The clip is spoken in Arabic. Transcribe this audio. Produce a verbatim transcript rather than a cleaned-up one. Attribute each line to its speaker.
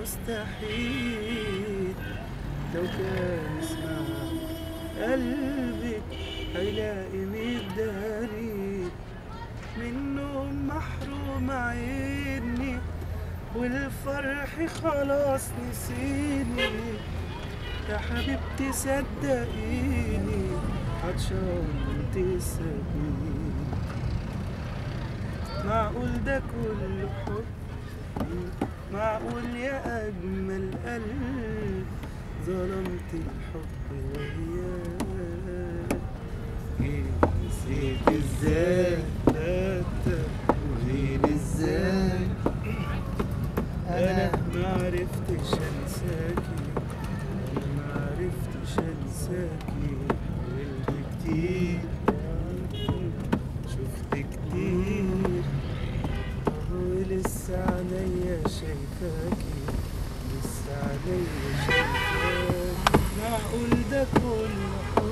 Speaker 1: مستحيل. لو كان يسمع قلبي هيلاقي ميت دليل منهم محروم عيني، والفرح خلاص نسيني. يا حبيبتي صدقيني عطشان تسابيني. معقول ده كله حب؟ معقول يا أجمل قلب ظلمت الحب وياك؟ نسيت ازاي قوليلي ازاي انا معرفتش انساكي، انا معرفتش انساكي. حاولت كتير شفت كتير ولسه عينيا شايفاكي، لسه عينيا شايفاكي. معقول ده كله